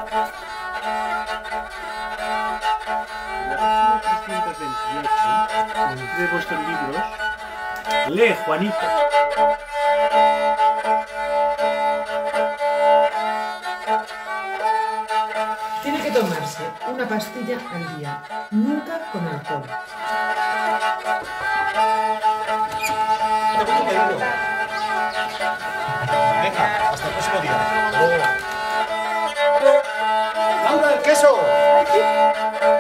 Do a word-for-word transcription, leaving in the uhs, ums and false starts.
trescientos veintiocho de vuestros libros, lee, Juanito. Tiene que tomarse una pastilla al día, nunca con alcohol. Venga, hasta el próximo día. ¡Laura, el queso!